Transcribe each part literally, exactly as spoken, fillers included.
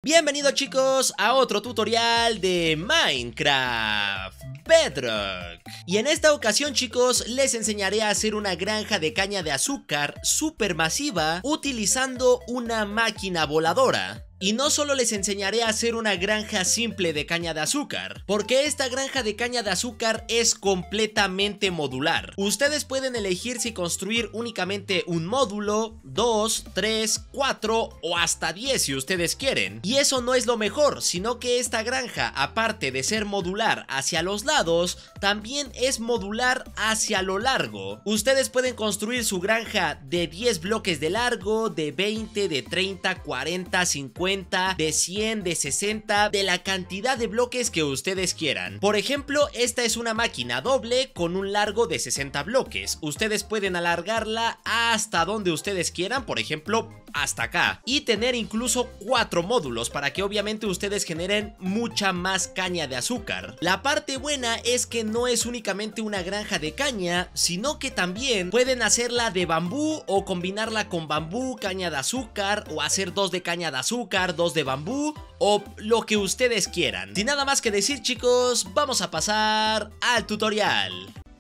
Bienvenidos chicos a otro tutorial de Minecraft Bedrock. Y en esta ocasión chicos les enseñaré a hacer una granja de caña de azúcar supermasiva utilizando una máquina voladora. Y no solo les enseñaré a hacer una granja simple de caña de azúcar, porque esta granja de caña de azúcar es completamente modular. Ustedes pueden elegir si construir únicamente un módulo, dos, tres, cuatro o hasta diez si ustedes quieren. Y eso no es lo mejor, sino que esta granja, aparte de ser modular hacia los lados, también es modular hacia lo largo. Ustedes pueden construir su granja de diez bloques de largo, de veinte, de treinta, cuarenta, cincuenta, de cien, de sesenta, de la cantidad de bloques que ustedes quieran. Por ejemplo, esta es una máquina doble con un largo de sesenta bloques. Ustedes pueden alargarla hasta donde ustedes quieran, por ejemplo, hasta acá, y tener incluso cuatro módulos para que obviamente ustedes generen mucha más caña de azúcar. La parte buena es que no es únicamente una granja de caña, sino que también pueden hacerla de bambú o combinarla con bambú, caña de azúcar, o hacer dos de caña de azúcar, dos de bambú o lo que ustedes quieran. Sin nada más que decir chicos, vamos a pasar al tutorial.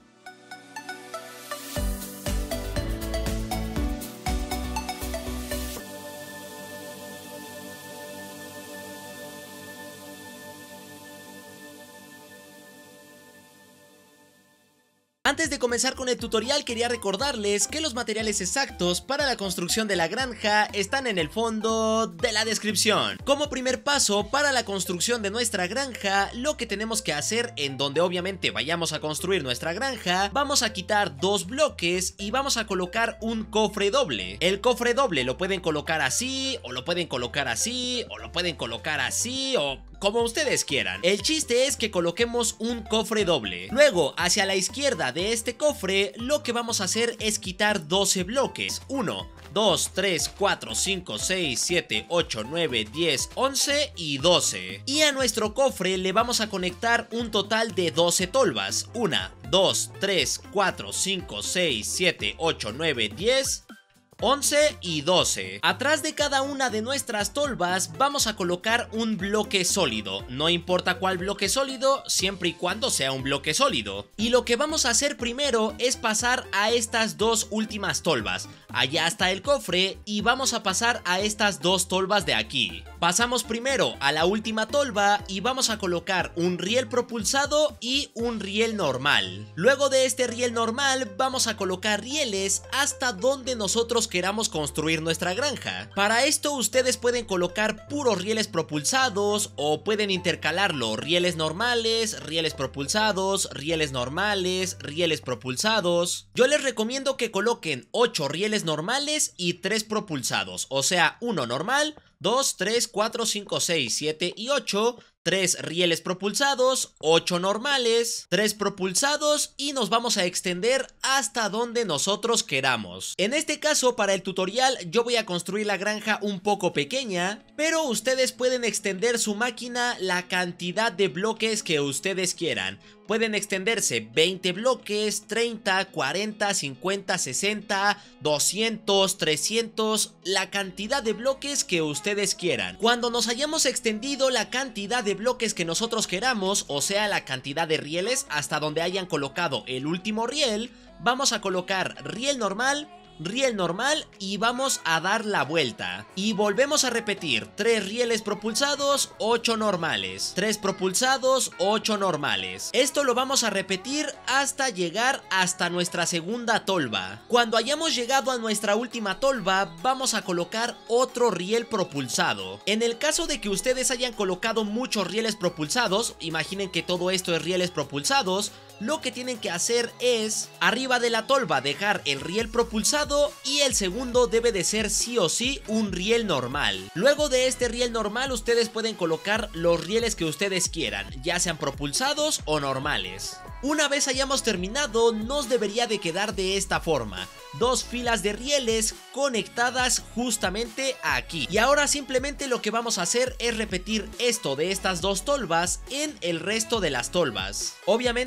Antes de comenzar con el tutorial quería recordarles que los materiales exactos para la construcción de la granja están en el fondo de la descripción. Como primer paso para la construcción de nuestra granja, lo que tenemos que hacer en donde obviamente vayamos a construir nuestra granja, vamos a quitar dos bloques y vamos a colocar un cofre doble. El cofre doble lo pueden colocar así, o lo pueden colocar así, o lo pueden colocar así, o como ustedes quieran. El chiste es que coloquemos un cofre doble. Luego, hacia la izquierda de este cofre, lo que vamos a hacer es quitar doce bloques. uno, dos, tres, cuatro, cinco, seis, siete, ocho, nueve, diez, once y doce. Y a nuestro cofre le vamos a conectar un total de doce tolvas. uno, dos, tres, cuatro, cinco, seis, siete, ocho, nueve, diez... once y doce. Atrás de cada una de nuestras tolvas vamos a colocar un bloque sólido. No importa cuál bloque sólido, siempre y cuando sea un bloque sólido. Y lo que vamos a hacer primero es pasar a estas dos últimas tolvas. Allá está el cofre y vamos a pasar a estas dos tolvas de aquí. Pasamos primero a la última tolva y vamos a colocar un riel propulsado y un riel normal. Luego de este riel normal vamos a colocar rieles hasta donde nosotros queramos construir nuestra granja. Para esto ustedes pueden colocar puros rieles propulsados o pueden intercalarlo, rieles normales, rieles propulsados, rieles normales, rieles propulsados. Yo les recomiendo que coloquen ocho rieles normales y tres propulsados, o sea, uno normal, dos, tres, cuatro, cinco, seis, siete y ocho, tres rieles propulsados, ocho normales, tres propulsados y nos vamos a extender hasta donde nosotros queramos. En este caso, para el tutorial yo voy a construir la granja un poco pequeña, pero ustedes pueden extender su máquina la cantidad de bloques que ustedes quieran. Pueden extenderse veinte bloques, treinta, cuarenta, cincuenta, sesenta, doscientos, trescientos, la cantidad de bloques que ustedes quieran. Cuando nos hayamos extendido la cantidad de bloques que nosotros queramos, o sea la cantidad de rieles hasta donde hayan colocado el último riel, vamos a colocar riel normal, riel normal y vamos a dar la vuelta. Y volvemos a repetir, tres rieles propulsados, ocho normales, tres propulsados, ocho normales. Esto lo vamos a repetir hasta llegar hasta nuestra segunda tolva. Cuando hayamos llegado a nuestra última tolva, vamos a colocar otro riel propulsado. En el caso de que ustedes hayan colocado muchos rieles propulsados, imaginen que todo esto es rieles propulsados, lo que tienen que hacer es, arriba de la tolva, dejar el riel propulsado y el segundo debe de ser sí o sí un riel normal. Luego de este riel normal ustedes pueden colocar los rieles que ustedes quieran, ya sean propulsados o normales. Una vez hayamos terminado, nos debería de quedar de esta forma: dos filas de rieles conectadas justamente aquí. Y ahora simplemente lo que vamos a hacer es repetir esto de estas dos tolvas en el resto de las tolvas. Obviamente, como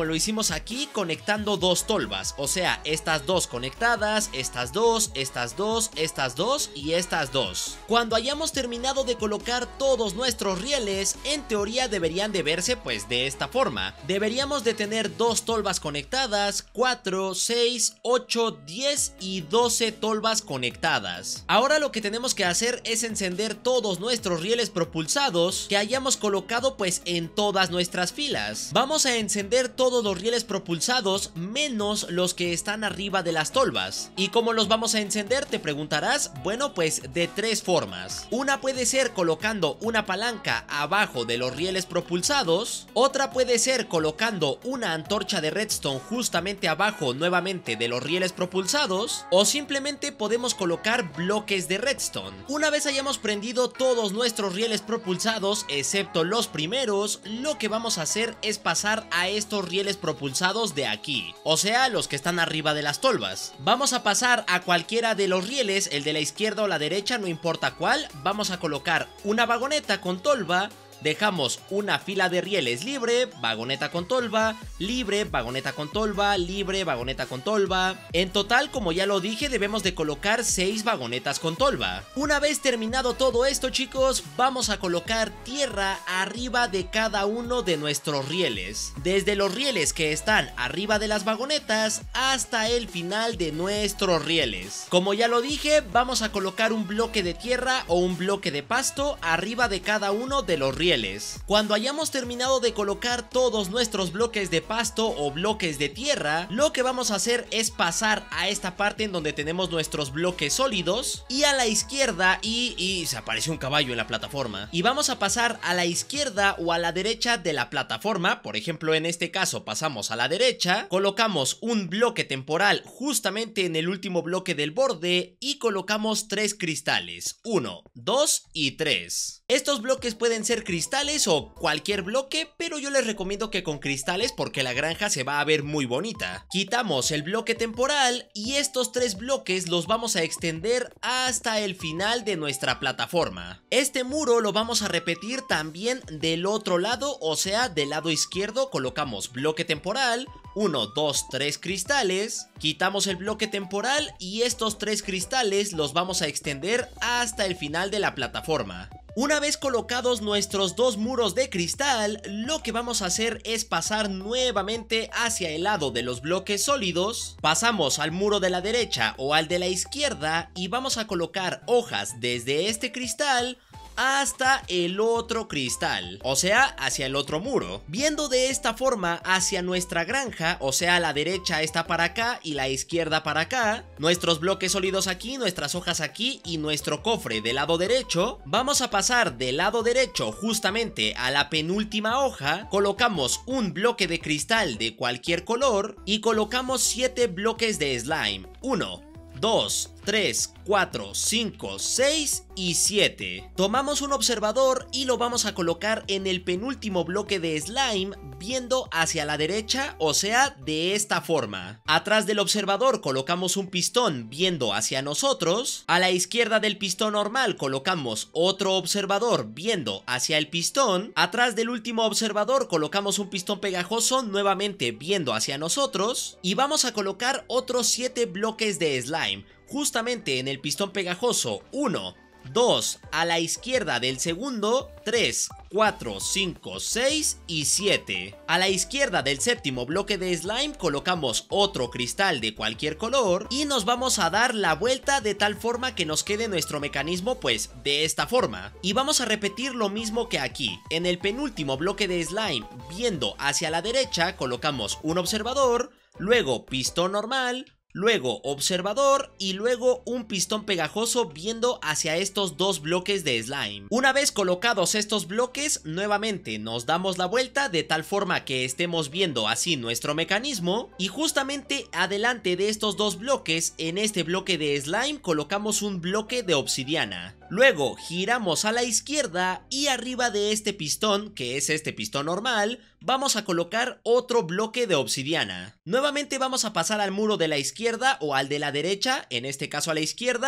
como lo hicimos aquí, conectando dos tolvas, o sea, estas dos conectadas, estas dos, estas dos, estas dos y estas dos. Cuando hayamos terminado de colocar todos nuestros rieles, en teoría deberían de verse pues de esta forma. Deberíamos de tener dos tolvas conectadas, cuatro, seis, ocho, diez y doce tolvas conectadas. Ahora lo que tenemos que hacer es encender todos nuestros rieles propulsados que hayamos colocado pues en todas nuestras filas. Vamos a encender todos los rieles propulsados menos los que están arriba de las tolvas. ¿Y cómo los vamos a encender? Te preguntarás. Bueno, pues de tres formas. Una puede ser colocando una palanca abajo de los rieles propulsados. Otra puede ser colocando una antorcha de redstone justamente abajo nuevamente de los rieles propulsados. O simplemente podemos colocar bloques de redstone. Una vez hayamos prendido todos nuestros rieles propulsados excepto los primeros, lo que vamos a hacer es pasar a estos rieles propulsados de aquí, o sea, los que están arriba de las tolvas. Vamos a pasar a cualquiera de los rieles, el de la izquierda o la derecha, no importa cuál. Vamos a colocar una vagoneta con tolva. Dejamos una fila de rieles libre, vagoneta con tolva, libre, vagoneta con tolva, libre, vagoneta con tolva. En total, como ya lo dije, debemos de colocar seis vagonetas con tolva. Una vez terminado todo esto, chicos, vamos a colocar tierra arriba de cada uno de nuestros rieles. Desde los rieles que están arriba de las vagonetas hasta el final de nuestros rieles. Como ya lo dije, vamos a colocar un bloque de tierra o un bloque de pasto arriba de cada uno de los rieles. Cuando hayamos terminado de colocar todos nuestros bloques de pasto o bloques de tierra, lo que vamos a hacer es pasar a esta parte en donde tenemos nuestros bloques sólidos y a la izquierda y, y se apareció un caballo en la plataforma y vamos a pasar a la izquierda o a la derecha de la plataforma. Por ejemplo, en este caso pasamos a la derecha, colocamos un bloque temporal justamente en el último bloque del borde y colocamos tres cristales, uno, dos y tres. Estos bloques pueden ser cristales cristales o cualquier bloque, pero yo les recomiendo que con cristales porque la granja se va a ver muy bonita. Quitamos el bloque temporal y estos tres bloques los vamos a extender hasta el final de nuestra plataforma. Este muro lo vamos a repetir también del otro lado, o sea, del lado izquierdo colocamos bloque temporal, uno, dos, tres cristales, quitamos el bloque temporal y estos tres cristales los vamos a extender hasta el final de la plataforma. Una vez colocados nuestros dos muros de cristal, lo que vamos a hacer es pasar nuevamente hacia el lado de los bloques sólidos, pasamos al muro de la derecha o al de la izquierda y vamos a colocar hojas desde este cristal hasta el otro cristal, o sea, hacia el otro muro. Viendo de esta forma hacia nuestra granja, o sea, la derecha está para acá y la izquierda para acá, nuestros bloques sólidos aquí, nuestras hojas aquí y nuestro cofre del lado derecho, vamos a pasar del lado derecho justamente a la penúltima hoja, colocamos un bloque de cristal de cualquier color y colocamos siete bloques de slime, uno, dos, tres, cuatro, cinco, seis y siete. Tomamos un observador y lo vamos a colocar en el penúltimo bloque de slime viendo hacia la derecha, o sea, de esta forma. Atrás del observador colocamos un pistón viendo hacia nosotros. A la izquierda del pistón normal colocamos otro observador viendo hacia el pistón. Atrás del último observador colocamos un pistón pegajoso nuevamente viendo hacia nosotros. Y vamos a colocar otros siete bloques de slime justamente en el pistón pegajoso, uno, dos, a la izquierda del segundo, tres, cuatro, cinco, seis y siete. A la izquierda del séptimo bloque de slime colocamos otro cristal de cualquier color y nos vamos a dar la vuelta de tal forma que nos quede nuestro mecanismo pues de esta forma. Y vamos a repetir lo mismo que aquí. En el penúltimo bloque de slime viendo hacia la derecha colocamos un observador, luego pistón normal, luego observador y luego un pistón pegajoso viendo hacia estos dos bloques de slime. Una vez colocados estos bloques, nuevamente nos damos la vuelta de tal forma que estemos viendo así nuestro mecanismo y justamente adelante de estos dos bloques, en este bloque de slime colocamos un bloque de obsidiana. Luego giramos a la izquierda y arriba de este pistón, que es este pistón normal, vamos a colocar otro bloque de obsidiana. Nuevamente vamos a pasar al muro de la izquierda o al de la derecha, en este caso a la izquierda,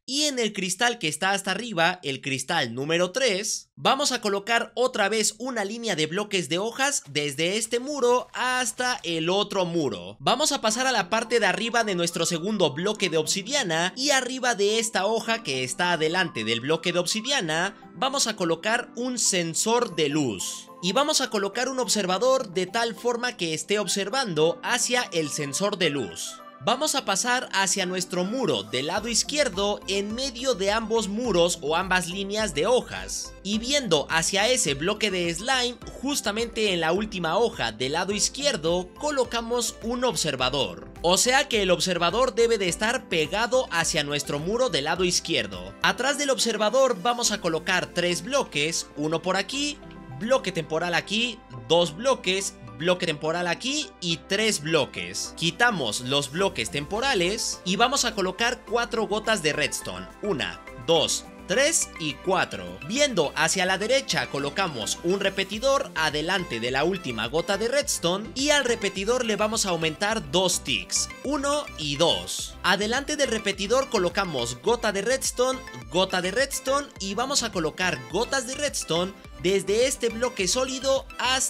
y en el cristal que está hasta arriba, el cristal número tres, vamos a colocar otra vez una línea de bloques de hojas desde este muro hasta el otro muro. Vamos a pasar a la parte de arriba de nuestro segundo bloque de obsidiana y arriba de esta hoja que está adelante del bloque de obsidiana vamos a colocar un sensor de luz. Y vamos a colocar un observador de tal forma que esté observando hacia el sensor de luz. Vamos a pasar hacia nuestro muro del lado izquierdo en medio de ambos muros o ambas líneas de hojas. Y viendo hacia ese bloque de slime, justamente en la última hoja del lado izquierdo, colocamos un observador. O sea que el observador debe de estar pegado hacia nuestro muro del lado izquierdo. Atrás del observador vamos a colocar tres bloques, uno por aquí, bloque temporal aquí, dos bloques, bloque temporal aquí y tres bloques. Quitamos los bloques temporales y vamos a colocar cuatro gotas de redstone. Una, dos, tres y cuatro. Viendo hacia la derecha colocamos un repetidor adelante de la última gota de redstone y al repetidor le vamos a aumentar dos ticks, uno y dos. Adelante del repetidor colocamos gota de redstone, gota de redstone y vamos a colocar gotas de redstone desde este bloque sólido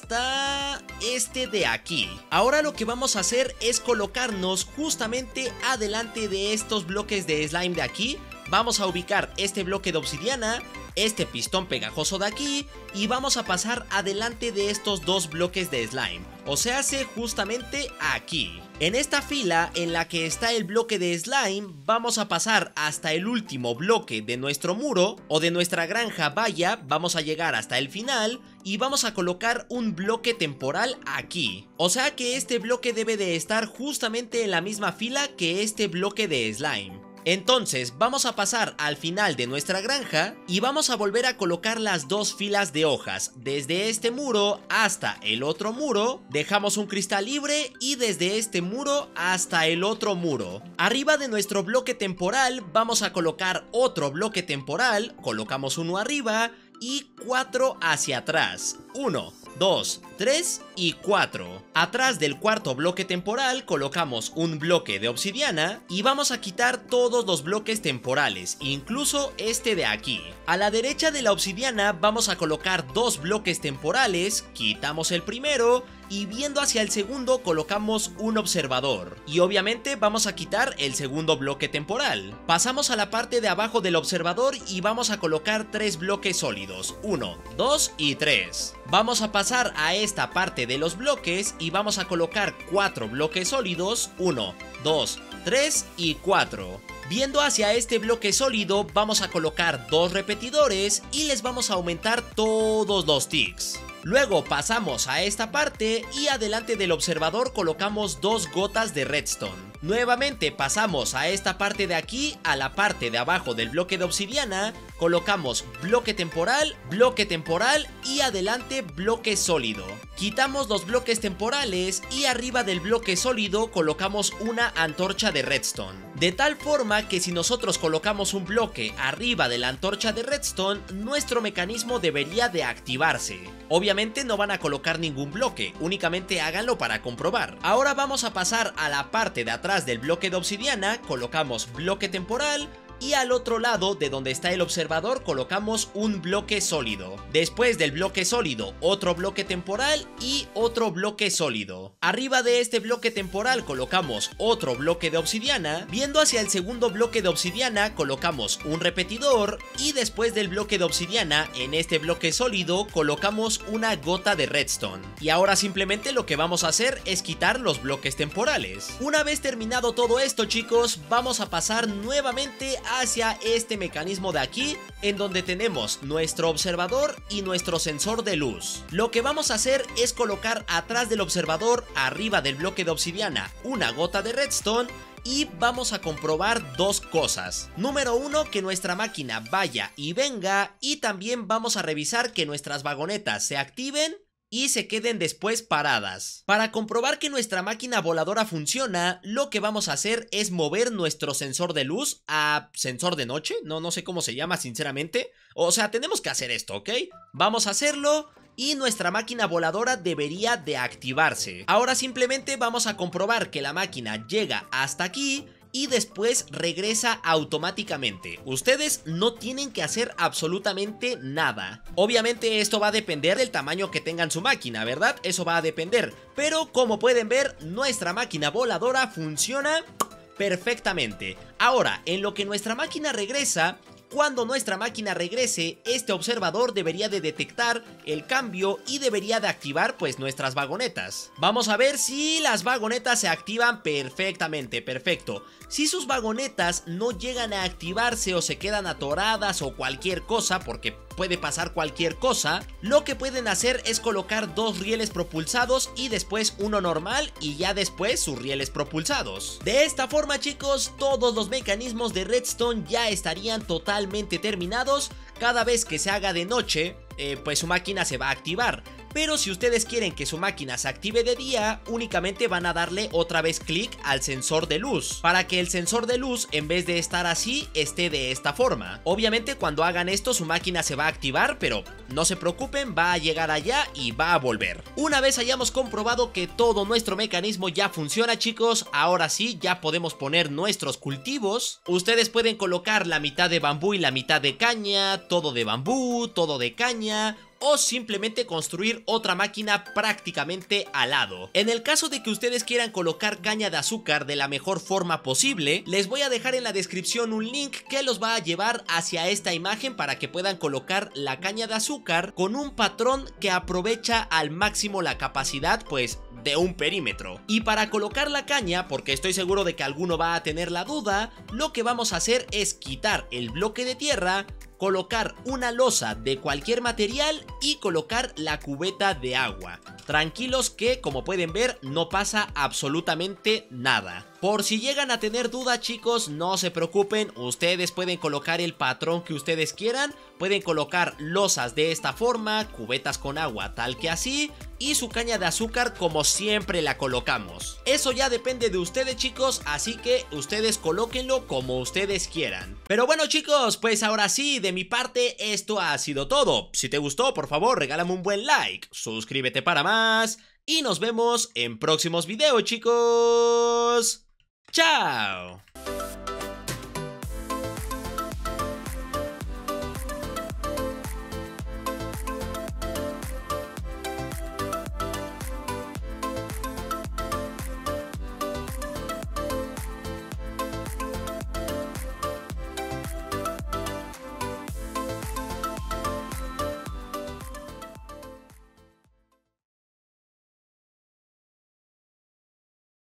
hasta este de aquí. Ahora lo que vamos a hacer es colocarnos justamente adelante de estos bloques de slime de aquí. Vamos a ubicar este bloque de obsidiana, este pistón pegajoso de aquí y vamos a pasar adelante de estos dos bloques de slime, o sea, hace justamente aquí. En esta fila en la que está el bloque de slime vamos a pasar hasta el último bloque de nuestro muro o de nuestra granja valla, vamos a llegar hasta el final y vamos a colocar un bloque temporal aquí. O sea que este bloque debe de estar justamente en la misma fila que este bloque de slime. Entonces vamos a pasar al final de nuestra granja y vamos a volver a colocar las dos filas de hojas desde este muro hasta el otro muro, dejamos un cristal libre y desde este muro hasta el otro muro. Arriba de nuestro bloque temporal vamos a colocar otro bloque temporal, colocamos uno arriba y cuatro hacia atrás, uno, dos, tres y cuatro. Atrás del cuarto bloque temporal colocamos un bloque de obsidiana y vamos a quitar todos los bloques temporales, incluso este de aquí. A la derecha de la obsidiana vamos a colocar dos bloques temporales, quitamos el primero y viendo hacia el segundo colocamos un observador. Y obviamente vamos a quitar el segundo bloque temporal. Pasamos a la parte de abajo del observador y vamos a colocar tres bloques sólidos, uno, dos y tres. Vamos a pasar a esta parte de los bloques y vamos a colocar cuatro bloques sólidos, uno, dos, tres y cuatro. Viendo hacia este bloque sólido vamos a colocar dos repetidores y les vamos a aumentar todos los ticks. Luego pasamos a esta parte y adelante del observador colocamos dos gotas de redstone. Nuevamente pasamos a esta parte de aquí, a la parte de abajo del bloque de obsidiana, colocamos bloque temporal, bloque temporal y adelante bloque sólido. Quitamos los bloques temporales y arriba del bloque sólido colocamos una antorcha de redstone. De tal forma que si nosotros colocamos un bloque arriba de la antorcha de redstone, nuestro mecanismo debería de activarse. Obviamente no van a colocar ningún bloque, únicamente háganlo para comprobar. Ahora vamos a pasar a la parte de atrás del bloque de obsidiana, colocamos bloque temporal y al otro lado de donde está el observador colocamos un bloque sólido. Después del bloque sólido, otro bloque temporal y otro bloque sólido. Arriba de este bloque temporal colocamos otro bloque de obsidiana. Viendo hacia el segundo bloque de obsidiana colocamos un repetidor y después del bloque de obsidiana en este bloque sólido colocamos una gota de redstone. Y ahora simplemente lo que vamos a hacer es quitar los bloques temporales. Una vez terminado todo esto, chicos, vamos a pasar nuevamente hacia este mecanismo de aquí, en donde tenemos nuestro observador y nuestro sensor de luz. Lo que vamos a hacer es colocar atrás del observador, arriba del bloque de obsidiana, una gota de redstone y vamos a comprobar dos cosas. Número uno, que nuestra máquina vaya y venga, y también vamos a revisar que nuestras vagonetas se activen y se queden después paradas. Para comprobar que nuestra máquina voladora funciona, lo que vamos a hacer es mover nuestro sensor de luz a sensor de noche, no, no sé cómo se llama sinceramente, o sea, tenemos que hacer esto, ¿ok? Vamos a hacerlo y nuestra máquina voladora debería de activarse. Ahora simplemente vamos a comprobar que la máquina llega hasta aquí y después regresa automáticamente. Ustedes no tienen que hacer absolutamente nada. Obviamente esto va a depender del tamaño que tengan su máquina, ¿verdad? Eso va a depender. Pero como pueden ver, nuestra máquina voladora funciona perfectamente. Ahora, en lo que nuestra máquina regresa, cuando nuestra máquina regrese, este observador debería de detectar el cambio y debería de activar pues nuestras vagonetas. Vamos a ver si las vagonetas se activan perfectamente, perfecto. Si sus vagonetas no llegan a activarse o se quedan atoradas o cualquier cosa, porque puede pasar cualquier cosa, lo que pueden hacer es colocar dos rieles propulsados y después uno normal y ya después sus rieles propulsados. De esta forma, chicos, todos los mecanismos de Redstone ya estarían totalmente terminados. Cada vez que se haga de noche, eh, pues su máquina se va a activar. Pero si ustedes quieren que su máquina se active de día, únicamente van a darle otra vez clic al sensor de luz, para que el sensor de luz, en vez de estar así, esté de esta forma. Obviamente cuando hagan esto su máquina se va a activar, pero no se preocupen, va a llegar allá y va a volver. Una vez hayamos comprobado que todo nuestro mecanismo ya funciona, chicos, ahora sí ya podemos poner nuestros cultivos. Ustedes pueden colocar la mitad de bambú y la mitad de caña, todo de bambú, todo de caña, o simplemente construir otra máquina prácticamente al lado. En el caso de que ustedes quieran colocar caña de azúcar de la mejor forma posible, les voy a dejar en la descripción un link que los va a llevar hacia esta imagen para que puedan colocar la caña de azúcar con un patrón que aprovecha al máximo la capacidad pues de un perímetro. Y para colocar la caña, porque estoy seguro de que alguno va a tener la duda, lo que vamos a hacer es quitar el bloque de tierra, colocar una losa de cualquier material y colocar la cubeta de agua. Tranquilos que, como pueden ver, no pasa absolutamente nada. Por si llegan a tener duda, chicos, no se preocupen, ustedes pueden colocar el patrón que ustedes quieran, pueden colocar losas de esta forma, cubetas con agua tal que así, y su caña de azúcar como siempre la colocamos. Eso ya depende de ustedes, chicos, así que ustedes colóquenlo como ustedes quieran. Pero bueno, chicos, pues ahora sí, de mi parte esto ha sido todo. Si te gustó, por favor, regálame un buen like, suscríbete para más y nos vemos en próximos videos, chicos. ¡Chao!